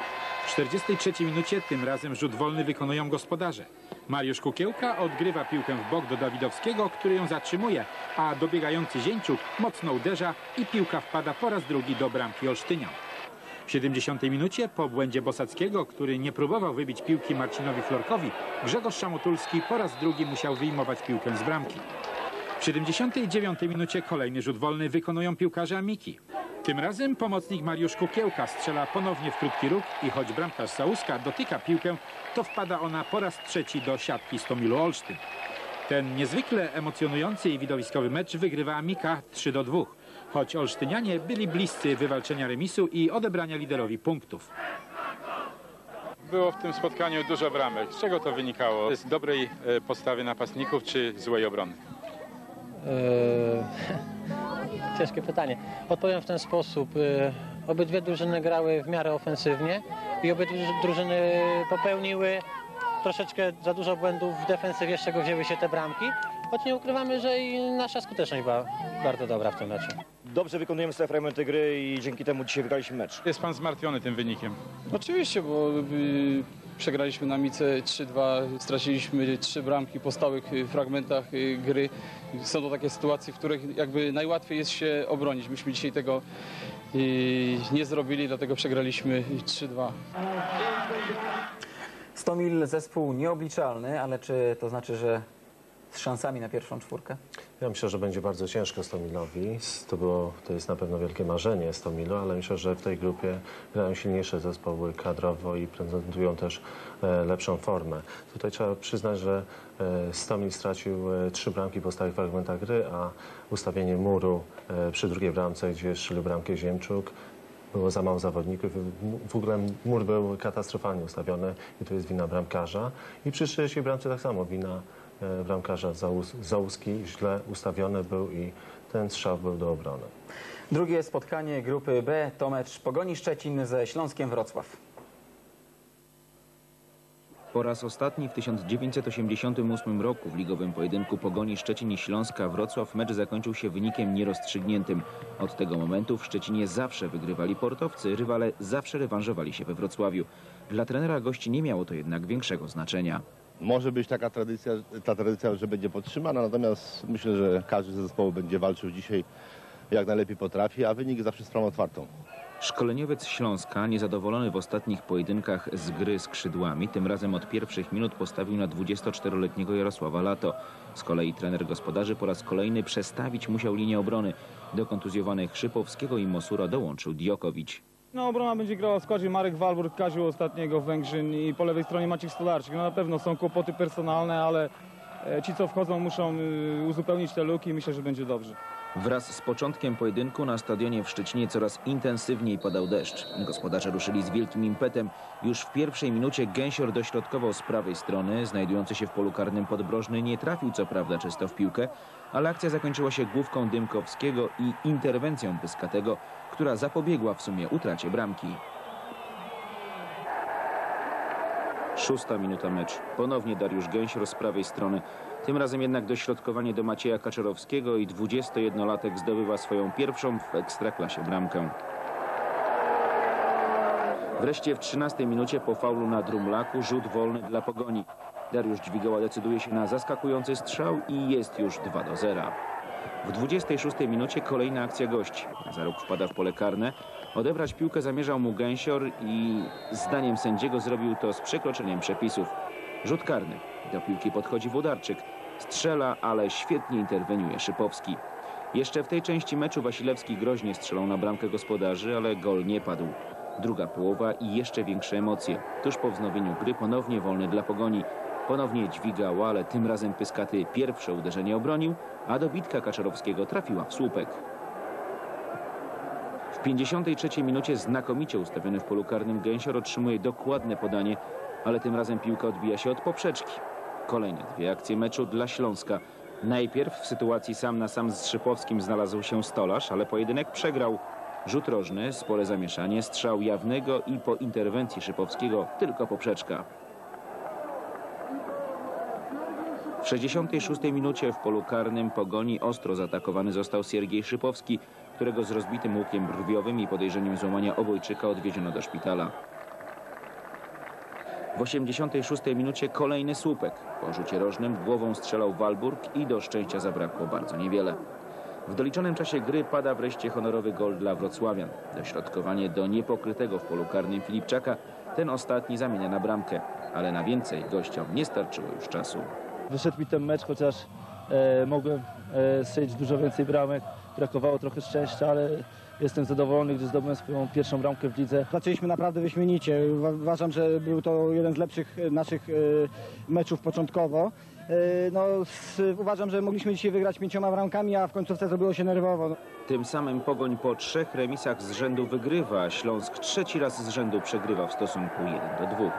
W czterdziestej trzeciej minucie tym razem rzut wolny wykonują gospodarze. Mariusz Kukiełka odgrywa piłkę w bok do Dawidowskiego, który ją zatrzymuje, a dobiegający Zięciuk mocno uderza i piłka wpada po raz drugi do bramki Olsztynian. W siedemdziesiątej minucie po błędzie Bosackiego, który nie próbował wybić piłki Marcinowi Florkowi, Grzegorz Szamotulski po raz drugi musiał wyjmować piłkę z bramki. W siedemdziesiątej dziewiątej minucie kolejny rzut wolny wykonują piłkarze Amiki. Tym razem pomocnik Mariusz Kukiełka strzela ponownie w krótki róg i choć bramkarz Sałuska dotyka piłkę, to wpada ona po raz trzeci do siatki Stomilu Olsztyn. Ten niezwykle emocjonujący i widowiskowy mecz wygrywa Amika trzy do dwóch, choć olsztynianie byli bliscy wywalczenia remisu i odebrania liderowi punktów. Było w tym spotkaniu dużo bramek. Z czego to wynikało? Z dobrej e, postawy napastników czy złej obrony? Eee, ciężkie pytanie. Odpowiem w ten sposób. Eee, obydwie drużyny grały w miarę ofensywnie i obydwie drużyny popełniły troszeczkę za dużo błędów w defensywie, z czego wzięły się te bramki. Choć nie ukrywamy, że i nasza skuteczność była bardzo dobra w tym meczu. Dobrze wykonujemy swoje fragmenty gry i dzięki temu dzisiaj wygraliśmy mecz. Jest pan zmartwiony tym wynikiem? Oczywiście, bo y, przegraliśmy na Mice trzy dwa, straciliśmy trzy bramki po stałych y, fragmentach y, gry. Są to takie sytuacje, w których jakby najłatwiej jest się obronić. Myśmy dzisiaj tego y, nie zrobili, dlatego przegraliśmy trzy dwa. Stomil zespół nieobliczalny, ale czy to znaczy, że z szansami na pierwszą czwórkę? Ja myślę, że będzie bardzo ciężko Stomilowi. To, było, to jest na pewno wielkie marzenie Stomilu, ale myślę, że w tej grupie grają silniejsze zespoły kadrowo i prezentują też e, lepszą formę. Tutaj trzeba przyznać, że e, Stomil stracił e, trzy bramki po stałych fragmentach gry, a ustawienie muru e, przy drugiej bramce, gdzie strzelił bramkę Ziemczuk, było za mało zawodników. W ogóle mur był katastrofalnie ustawiony i to jest wina bramkarza. I przy trzeciej bramce tak samo wina bramkarza Załuski, źle ustawiony był i ten strzał był do obrony. Drugie spotkanie grupy B to mecz Pogoni Szczecin ze Śląskiem Wrocław. Po raz ostatni w tysiąc dziewięćset osiemdziesiątym ósmym roku w ligowym pojedynku Pogoni Szczecin i Śląska Wrocław mecz zakończył się wynikiem nierozstrzygniętym. Od tego momentu w Szczecinie zawsze wygrywali portowcy, rywale zawsze rewanżowali się we Wrocławiu. Dla trenera gości nie miało to jednak większego znaczenia. Może być taka tradycja, ta tradycja, że będzie podtrzymana, natomiast myślę, że każdy z zespołu będzie walczył dzisiaj jak najlepiej potrafi, a wynik zawsze sprawą otwartą. Szkoleniowiec Śląska, niezadowolony w ostatnich pojedynkach z gry skrzydłami, tym razem od pierwszych minut postawił na dwudziestoczteroletniego Jarosława Lato. Z kolei trener gospodarzy po raz kolejny przestawić musiał linię obrony. Do kontuzjowanych Szypowskiego i Mosura dołączył Diokowicz. No, obrona będzie grała w składzie Marek Walbur, Kaziu ostatniego Węgrzyn i po lewej stronie Maciek Stolarczyk. No, na pewno są kłopoty personalne, ale ci, co wchodzą, muszą uzupełnić te luki i myślę, że będzie dobrze. Wraz z początkiem pojedynku na stadionie w Szczecinie coraz intensywniej padał deszcz. Gospodarze ruszyli z wielkim impetem. Już w pierwszej minucie Gęsior dośrodkował z prawej strony. Znajdujący się w polu karnym Podbrożny nie trafił co prawda czysto w piłkę, ale akcja zakończyła się główką Dymkowskiego i interwencją Pyskatego, która zapobiegła w sumie utracie bramki. Szósta minuta mecz. Ponownie Dariusz Gęsior z prawej strony. Tym razem jednak dośrodkowanie do Macieja Kaczorowskiego i dwudziestojednolatek zdobywa swoją pierwszą w Ekstraklasie bramkę. Wreszcie w trzynastej minucie po faulu na Drumlaku rzut wolny dla Pogoni. Dariusz Dźwigała decyduje się na zaskakujący strzał i jest już dwa do zera. W dwudziestej szóstej minucie kolejna akcja gości. Zarób wpada w pole karne. Odebrać piłkę zamierzał mu Gęsior i zdaniem sędziego zrobił to z przekroczeniem przepisów. Rzut karny. Do piłki podchodzi Włodarczyk. Strzela, ale świetnie interweniuje Szypowski. Jeszcze w tej części meczu Wasilewski groźnie strzelał na bramkę gospodarzy, ale gol nie padł. Druga połowa i jeszcze większe emocje. Tuż po wznowieniu gry ponownie wolny dla Pogoni. Ponownie Dźwigała, ale tym razem Pyskaty pierwsze uderzenie obronił, a dobitka Kaczorowskiego trafiła w słupek. W pięćdziesiątej trzeciej minucie znakomicie ustawiony w polu karnym Gęsior otrzymuje dokładne podanie, ale tym razem piłka odbija się od poprzeczki. Kolejne dwie akcje meczu dla Śląska. Najpierw w sytuacji sam na sam z Szypowskim znalazł się Stolarz, ale pojedynek przegrał. Rzut rożny, spore zamieszanie, strzał jawnego i po interwencji Szypowskiego tylko poprzeczka. W sześćdziesiątej szóstej minucie w polu karnym Pogoni ostro zaatakowany został Siergiej Szypowski, którego z rozbitym łukiem brwiowym i podejrzeniem złamania obojczyka odwieziono do szpitala. W osiemdziesiątej szóstej minucie kolejny słupek. Po rzucie rożnym głową strzelał Walburg i do szczęścia zabrakło bardzo niewiele. W doliczonym czasie gry pada wreszcie honorowy gol dla wrocławian. Dośrodkowanie do niepokrytego w polu karnym Filipczaka ten ostatni zamienia na bramkę, ale na więcej gościom nie starczyło już czasu. Wyszedł mi ten mecz, chociaż e, mogłem e, strzelić dużo więcej bramek. Brakowało trochę szczęścia, ale jestem zadowolony, gdy zdobyłem swoją pierwszą bramkę w lidze. Zaczęliśmy naprawdę wyśmienicie. Uważam, że był to jeden z lepszych naszych meczów początkowo. No, uważam, że mogliśmy dzisiaj wygrać pięcioma bramkami, a w końcówce zrobiło się nerwowo. Tym samym Pogoń po trzech remisach z rzędu wygrywa, a Śląsk trzeci raz z rzędu przegrywa w stosunku jeden do dwóch.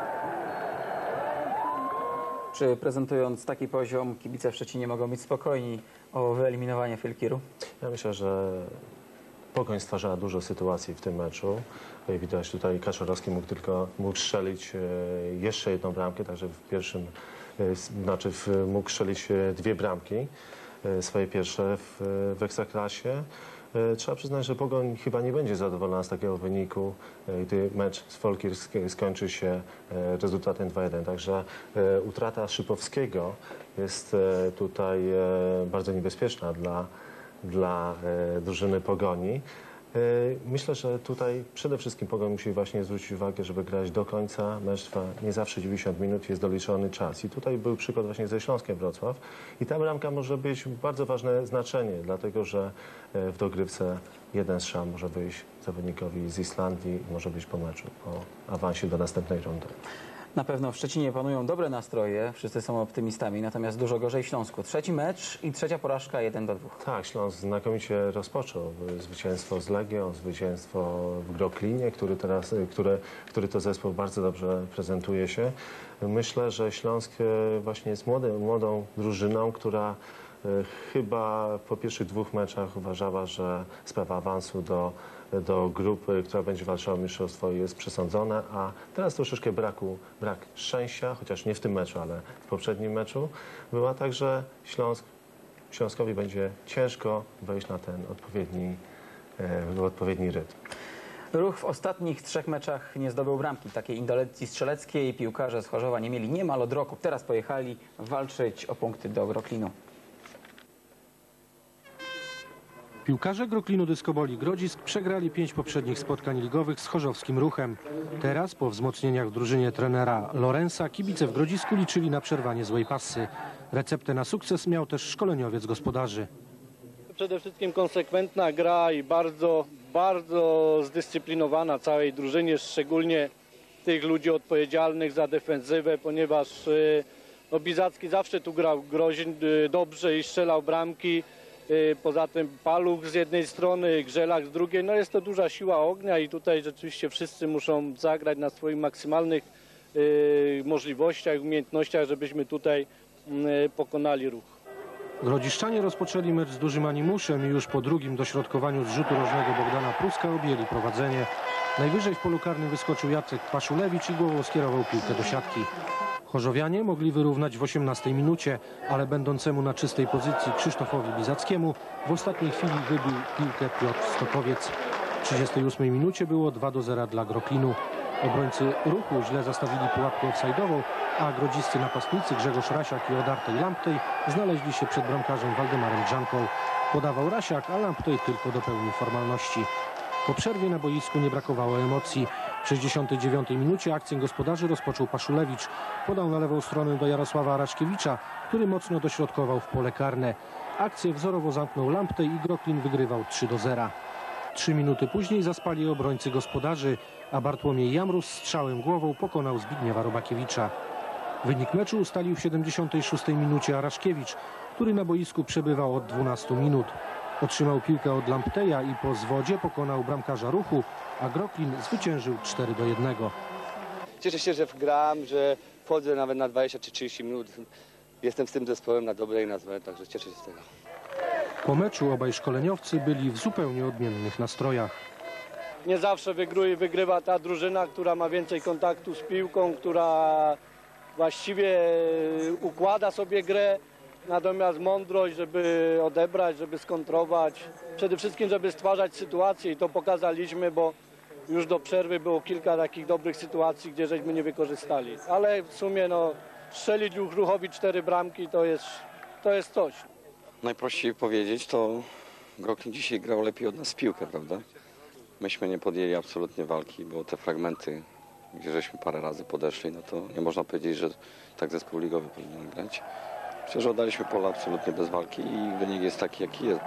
Czy prezentując taki poziom kibice w Szczecinie mogą być spokojni o wyeliminowanie Filkiru? Ja myślę, że Pogoń stwarzała dużo sytuacji w tym meczu. Widać tutaj Kaczorowski mógł tylko mógł strzelić jeszcze jedną bramkę, także w pierwszym, znaczy w, mógł strzelić dwie bramki, swoje pierwsze w, w Ekstraklasie. Trzeba przyznać, że Pogoń chyba nie będzie zadowolona z takiego wyniku, gdy mecz z Folkir skończy się rezultatem dwa jeden. Także utrata Szypowskiego jest tutaj bardzo niebezpieczna dla, dla drużyny Pogoni. Myślę, że tutaj przede wszystkim Pogoń musi właśnie zwrócić uwagę, żeby grać do końca. Mecz trwa nie zawsze dziewięćdziesiąt minut, jest doliczony czas. I tutaj był przykład właśnie ze Śląskiem Wrocław. I ta bramka może być bardzo ważne znaczenie, dlatego że w dogrywce jeden strzał może wyjść zawodnikowi z Islandii i może być po meczu, po awansie do następnej rundy. Na pewno w Szczecinie panują dobre nastroje, wszyscy są optymistami, natomiast dużo gorzej w Śląsku. Trzeci mecz i trzecia porażka jeden do dwóch. Tak, Śląsk znakomicie rozpoczął. Zwycięstwo z Legią, zwycięstwo w Groklinie, który, teraz, które, który to zespół bardzo dobrze prezentuje się. Myślę, że Śląsk właśnie jest młody, młodą drużyną, która chyba po pierwszych dwóch meczach uważała, że sprawa awansu do, do grupy, która będzie walczyła o mistrzostwo, jest przesądzona, a teraz troszeczkę braku, brak szczęścia, chociaż nie w tym meczu, ale w poprzednim meczu była, także Śląsk, Śląskowi będzie ciężko wejść na ten odpowiedni, e, odpowiedni rytm. Ruch w ostatnich trzech meczach nie zdobył bramki. Takiej indolencji strzeleckiej piłkarze z Chorzowa nie mieli niemal od roku. Teraz pojechali walczyć o punkty do Groklinu. Piłkarze Groklinu Dyskoboli Grodzisk przegrali pięć poprzednich spotkań ligowych z chorzowskim Ruchem. Teraz, po wzmocnieniach w drużynie trenera Lorenza, kibice w Grodzisku liczyli na przerwanie złej pasy. Receptę na sukces miał też szkoleniowiec gospodarzy. Przede wszystkim konsekwentna gra i bardzo, bardzo zdyscyplinowana całej drużynie, szczególnie tych ludzi odpowiedzialnych za defensywę, ponieważ no, Bizacki zawsze tu grał groźnie, dobrze i strzelał bramki. Poza tym Paluch z jednej strony, Grzelak z drugiej. No jest to duża siła ognia i tutaj rzeczywiście wszyscy muszą zagrać na swoich maksymalnych y, możliwościach i umiejętnościach, żebyśmy tutaj y, pokonali Ruch. Grodziszczanie rozpoczęli mecz z dużym animuszem i już po drugim dośrodkowaniu z rzutu rożnego Bogdana Pruska objęli prowadzenie. Najwyżej w polu karnym wyskoczył Jacek Paszulewicz i głową skierował piłkę do siatki. Chorzowianie mogli wyrównać w osiemnastej minucie, ale będącemu na czystej pozycji Krzysztofowi Bizackiemu w ostatniej chwili wybił piłkę Piotr Stokowiec. W trzydziestej ósmej minucie było dwa do zera dla Groklinu. Obrońcy Ruchu źle zastawili pułapkę offside'ową, a grodziscy napastnicy Grzegorz Rasiak i Odartej Lamptej znaleźli się przed bramkarzem Waldemarem Dżanką. Podawał Rasiak, a Lamptej tylko dopełnił formalności. Po przerwie na boisku nie brakowało emocji. W sześćdziesiątej dziewiątej minucie akcję gospodarzy rozpoczął Paszulewicz. Podał na lewą stronę do Jarosława Araczkiewicza, który mocno dośrodkował w pole karne. Akcję wzorowo zamknął Lamptej i Groklin wygrywał trzy do zera. Trzy minuty później zaspali obrońcy gospodarzy, a Bartłomiej Jamrus strzałem głową pokonał Zbigniewa Robakiewicza. Wynik meczu ustalił w siedemdziesiątej szóstej minucie Araszkiewicz, który na boisku przebywał od dwunastu minut. Otrzymał piłkę od Lampteja i po zwodzie pokonał bramkarza Ruchu, a Groklin zwyciężył cztery do jednego. Cieszę się, że gram, że wchodzę nawet na dwadzieścia czy trzydzieści minut. Jestem z tym zespołem na dobrej na złe, także cieszę się z tego. Po meczu obaj szkoleniowcy byli w zupełnie odmiennych nastrojach. Nie zawsze wygrywa, wygrywa ta drużyna, która ma więcej kontaktu z piłką, która właściwie układa sobie grę. Natomiast mądrość, żeby odebrać, żeby skontrować, przede wszystkim, żeby stwarzać sytuację i to pokazaliśmy, bo już do przerwy było kilka takich dobrych sytuacji, gdzie żeśmy nie wykorzystali. Ale w sumie no, strzelić Ruchowi cztery bramki to jest, to jest coś. Najprościej powiedzieć, to Groklin dzisiaj grał lepiej od nas w piłkę, prawda? Myśmy nie podjęli absolutnie walki, bo te fragmenty, gdzie żeśmy parę razy podeszli, no to nie można powiedzieć, że tak zespół ligowy powinien grać. Myślę, że oddaliśmy pole absolutnie bez walki i wynik jest taki, jaki jest.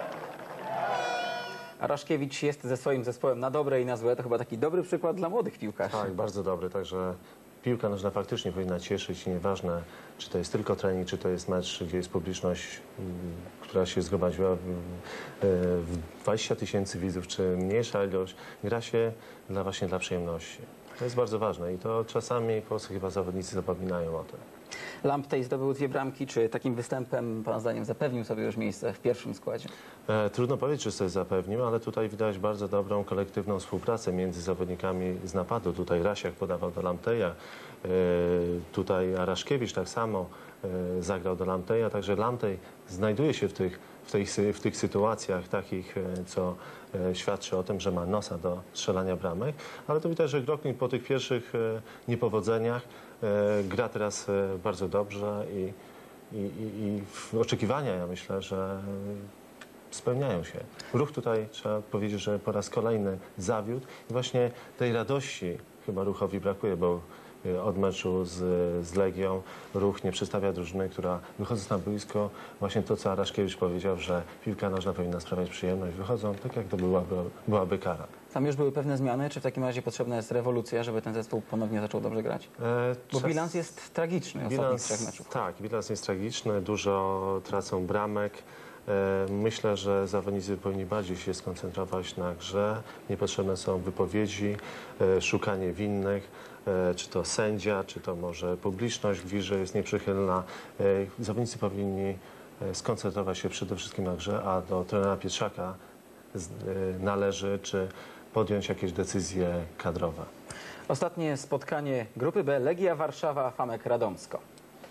Araszkiewicz jest ze swoim zespołem na dobre i na złe. To chyba taki dobry przykład dla młodych piłkarzy. Tak, bardzo dobry. Także piłka nożna faktycznie powinna cieszyć. Nieważne, czy to jest tylko trening, czy to jest mecz, gdzie jest publiczność, która się zgromadziła w dwadzieścia tysięcy widzów, czy mniejsza ilość. Gra się dla, właśnie dla przyjemności. To jest bardzo ważne i to czasami po prostu chyba zawodnicy zapominają o tym. Lamptey zdobył dwie bramki. Czy takim występem, pana zdaniem, zapewnił sobie już miejsce w pierwszym składzie? E, trudno powiedzieć, czy sobie zapewnił, ale tutaj widać bardzo dobrą kolektywną współpracę między zawodnikami z napadu. Tutaj Rasiak podawał do Lampteja, e, tutaj Araszkiewicz tak samo e, zagrał do Lampteja, także Lamptey znajduje się w tych, w, tej, w tych sytuacjach takich, e, co e, świadczy o tym, że ma nosa do strzelania bramek, ale to widać, że Groklin po tych pierwszych e, niepowodzeniach e, gra teraz e, bardzo dobrze i, i, i, i w oczekiwania, ja myślę, że spełniają się. Ruch tutaj, trzeba powiedzieć, że po raz kolejny zawiódł i właśnie tej radości chyba Ruchowi brakuje, bo od meczu z, z Legią Ruch nie przedstawia drużyny, która wychodząc na boisko, właśnie to, co Araszkiewicz powiedział, że piłka nożna powinna sprawiać przyjemność, wychodzą tak, jak to byłaby, byłaby kara. Tam już były pewne zmiany, czy w takim razie potrzebna jest rewolucja, żeby ten zespół ponownie zaczął dobrze grać? E, Bo czas... bilans jest tragiczny bilans, ostatnich trzech meczów. Tak, bilans jest tragiczny, dużo tracą bramek. Myślę, że zawodnicy powinni bardziej się skoncentrować na grze. Niepotrzebne są wypowiedzi, szukanie winnych, czy to sędzia, czy to może publiczność w grze jest nieprzychylna. Zawodnicy powinni skoncentrować się przede wszystkim na grze, a do trenera Pietrzaka należy czy podjąć jakieś decyzje kadrowe. Ostatnie spotkanie grupy B. Legia Warszawa, Famek Radomsko.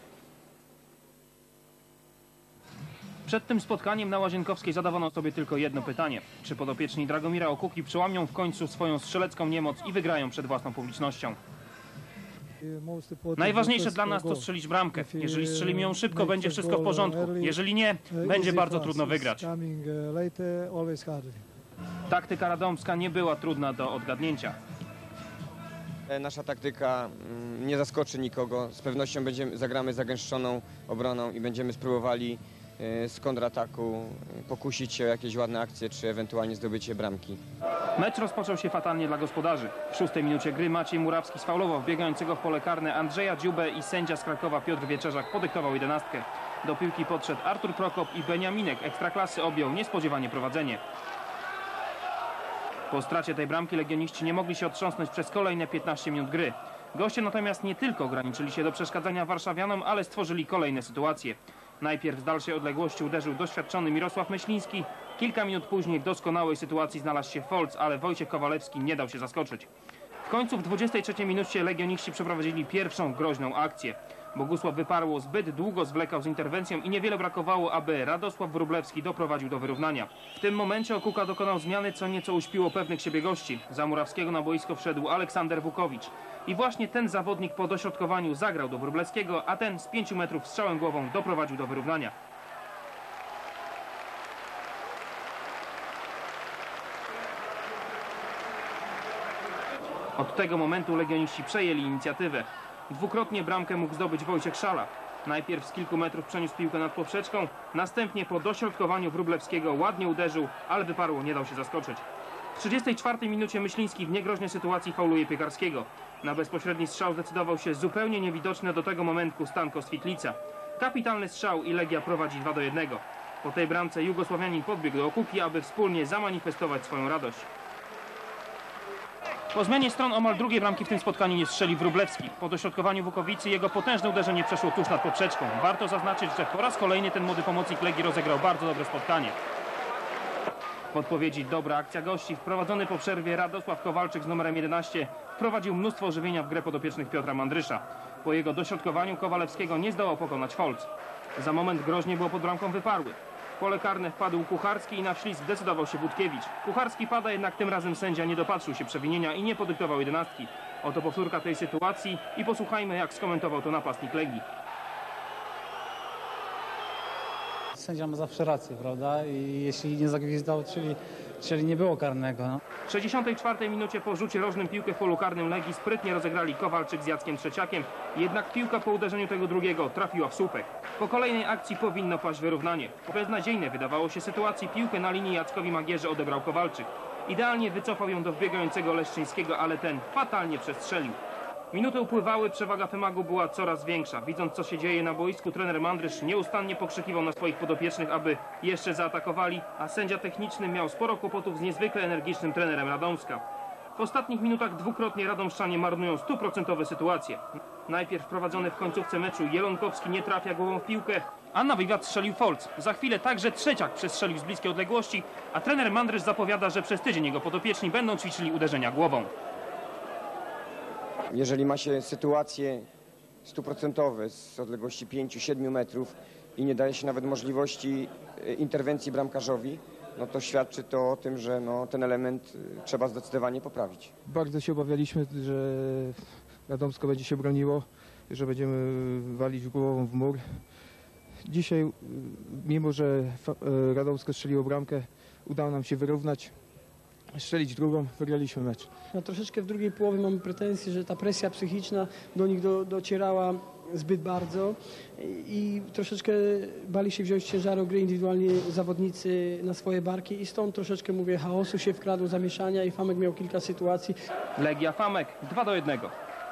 Przed tym spotkaniem na Łazienkowskiej zadawano sobie tylko jedno pytanie. Czy podopieczni Dragomira Okuki przełamią w końcu swoją strzelecką niemoc i wygrają przed własną publicznością? Najważniejsze dla nas to strzelić bramkę. Jeżeli strzelimy ją szybko, będzie wszystko w porządku. Jeżeli nie, będzie bardzo trudno wygrać. Taktyka radomska nie była trudna do odgadnięcia. Nasza taktyka nie zaskoczy nikogo. Z pewnością będziemy, zagramy zagęszczoną obroną i będziemy spróbowali z kontrataku pokusić się o jakieś ładne akcje, czy ewentualnie zdobycie bramki. Mecz rozpoczął się fatalnie dla gospodarzy. W szóstej minucie gry Maciej Murawski sfaulował wbiegającego w pole karne Andrzeja Dziubę i sędzia z Krakowa Piotr Wieczerzak podyktował jedenastkę. Do piłki podszedł Artur Prokop i Beniaminek Ekstraklasy objął niespodziewanie prowadzenie. Po stracie tej bramki legioniści nie mogli się otrząsnąć przez kolejne piętnaście minut gry. Goście natomiast nie tylko ograniczyli się do przeszkadzania warszawianom, ale stworzyli kolejne sytuacje. Najpierw z dalszej odległości uderzył doświadczony Mirosław Myśliński. Kilka minut później w doskonałej sytuacji znalazł się Folc, ale Wojciech Kowalewski nie dał się zaskoczyć. W końcu w dwudziestej trzeciej minucie legioniści przeprowadzili pierwszą groźną akcję. Bogusław Wyparło zbyt długo zwlekał z interwencją i niewiele brakowało, aby Radosław Wróblewski doprowadził do wyrównania. W tym momencie Okuka dokonał zmiany, co nieco uśpiło pewnych siebie gości. Za Murawskiego na boisko wszedł Aleksander Wukowicz. I właśnie ten zawodnik po dośrodkowaniu zagrał do Wróblewskiego, a ten z pięciu metrów strzałem głową doprowadził do wyrównania. Od tego momentu legioniści przejęli inicjatywę. Dwukrotnie bramkę mógł zdobyć Wojciech Szala. Najpierw z kilku metrów przeniósł piłkę nad poprzeczką, następnie po dośrodkowaniu Wróblewskiego ładnie uderzył, ale Wyparło nie dał się zaskoczyć. W trzydziestej czwartej minucie Myśliński w niegroźnej sytuacji fauluje Piekarskiego. Na bezpośredni strzał zdecydował się zupełnie niewidoczny do tego momentu Stanko Switlica. Kapitalny strzał i Legia prowadzi dwa do jednego. Po tej bramce Jugosławianin podbiegł do Okuki, aby wspólnie zamanifestować swoją radość. Po zmianie stron omal drugiej bramki w tym spotkaniu nie strzeli Wróblewski. Po dośrodkowaniu Wukowicy jego potężne uderzenie przeszło tuż nad poprzeczką. Warto zaznaczyć, że po raz kolejny ten młody pomocnik Legii rozegrał bardzo dobre spotkanie. W odpowiedzi dobra akcja gości. Wprowadzony po przerwie Radosław Kowalczyk z numerem jedenaście wprowadził mnóstwo ożywienia w grę podopiecznych Piotra Mandrysza. Po jego dośrodkowaniu Kowalewskiego nie zdołał pokonać Folc. Za moment groźnie było pod bramką Wyparły. W pole karne wpadł Kucharski i na ślizg decydował się Budkiewicz. Kucharski pada, jednak tym razem sędzia nie dopatrzył się przewinienia i nie podyktował jedenastki. Oto powtórka tej sytuacji i posłuchajmy, jak skomentował to napastnik Legii. Sędzia ma zawsze rację, prawda? I jeśli nie zagwizdał, czyli, czyli nie było karnego. No. W sześćdziesiątej czwartej minucie po rzucie rożnym piłkę w polu karnym Legii sprytnie rozegrali Kowalczyk z Jackiem Trzeciakiem, jednak piłka po uderzeniu tego drugiego trafiła w słupek. Po kolejnej akcji powinno paść wyrównanie. Po beznadziejnej wydawało się sytuacji piłkę na linii Jackowi Magierze odebrał Kowalczyk. Idealnie wycofał ją do wbiegającego Leszczyńskiego, ale ten fatalnie przestrzelił. Minuty upływały, przewaga Femagu była coraz większa. Widząc, co się dzieje na boisku, trener Mandrysz nieustannie pokrzykiwał na swoich podopiecznych, aby jeszcze zaatakowali, a sędzia techniczny miał sporo kłopotów z niezwykle energicznym trenerem Radomska. W ostatnich minutach dwukrotnie radomszczanie marnują stuprocentowe sytuacje. Najpierw prowadzony w końcówce meczu Jelonkowski nie trafia głową w piłkę, a na wywiad strzelił Folc. Za chwilę także Trzeciak przestrzelił z bliskiej odległości, a trener Mandrysz zapowiada, że przez tydzień jego podopieczni będą ćwiczyli uderzenia głową. Jeżeli ma się sytuacje stuprocentowe z odległości pięciu siedmiu metrów i nie daje się nawet możliwości interwencji bramkarzowi, no to świadczy to o tym, że no, ten element trzeba zdecydowanie poprawić. Bardzo się obawialiśmy, że Radomsko będzie się broniło, że będziemy walić głową w mur. Dzisiaj, mimo że Radomsko strzeliło bramkę, udało nam się wyrównać, strzelić drugą, wygraliśmy mecz. No, troszeczkę w drugiej połowie mamy pretensje, że ta presja psychiczna do nich do, docierała zbyt bardzo i, i troszeczkę bali się wziąć ciężaru gry indywidualnie zawodnicy na swoje barki i stąd troszeczkę, mówię, chaosu się wkradło, zamieszania i Famek miał kilka sytuacji. Legia Famek dwa do jednego.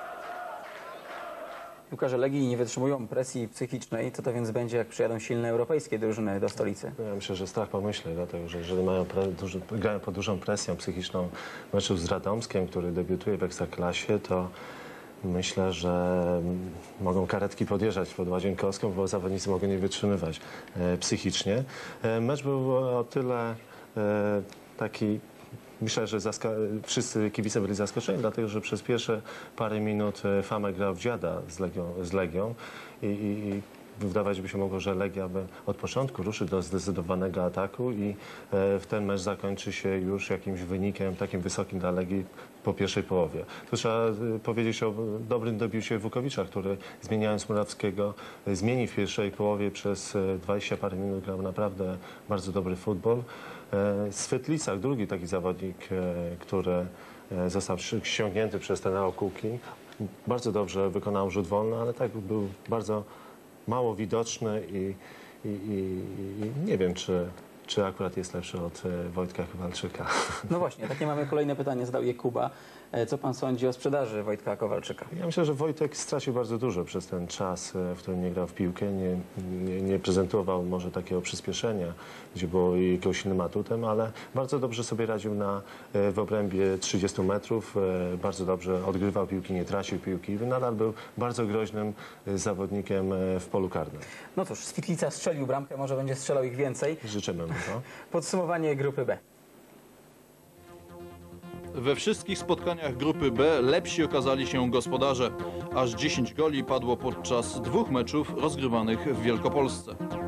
Piłkarze Legii nie wytrzymują presji psychicznej. Co to więc będzie, jak przyjadą silne europejskie drużyny do stolicy? Ja myślę, że strach pomyśleć, dlatego że jeżeli mają pre, duży, grają pod dużą presją psychiczną meczu z Radomskiem, który debiutuje w Ekstraklasie, to myślę, że mogą karetki podjeżdżać pod Łazienkowską, bo zawodnicy mogą nie wytrzymywać e, psychicznie. E, mecz był o tyle e, taki... Myślę, że wszyscy kibice byli zaskoczeni, dlatego że przez pierwsze parę minut Famek grał w dziada z Legią, z Legią i, i, i wydawać by się mogło, że Legia by od początku ruszy do zdecydowanego ataku i e, w ten mecz zakończy się już jakimś wynikiem takim wysokim dla Legii po pierwszej połowie. Tu trzeba powiedzieć o dobrym debiucie Wukowicza, który zmieniając Murawskiego zmieni w pierwszej połowie przez dwadzieścia parę minut, grał naprawdę bardzo dobry futbol. Svetlicak, drugi taki zawodnik, który został ściągnięty przez te neokółki, bardzo dobrze wykonał rzut wolny, ale tak był bardzo mało widoczny i, i, i, i nie wiem, czy, czy akurat jest lepszy od Wojtka Kowalczyka. No właśnie, takie mamy kolejne pytanie, zadał je Kuba. Co pan sądzi o sprzedaży Wojtka Kowalczyka? Ja myślę, że Wojtek stracił bardzo dużo przez ten czas, w którym nie grał w piłkę, nie, nie, nie prezentował może takiego przyspieszenia, gdzie było jakimś innym atutem, ale bardzo dobrze sobie radził na, w obrębie trzydziestu metrów, bardzo dobrze odgrywał piłki, nie tracił piłki, nadal był bardzo groźnym zawodnikiem w polu karnym. No cóż, Switlica strzelił bramkę, może będzie strzelał ich więcej. Życzymy mu to. Podsumowanie grupy B. We wszystkich spotkaniach grupy B lepsi okazali się gospodarze. Aż dziesięć goli padło podczas dwóch meczów rozgrywanych w Wielkopolsce.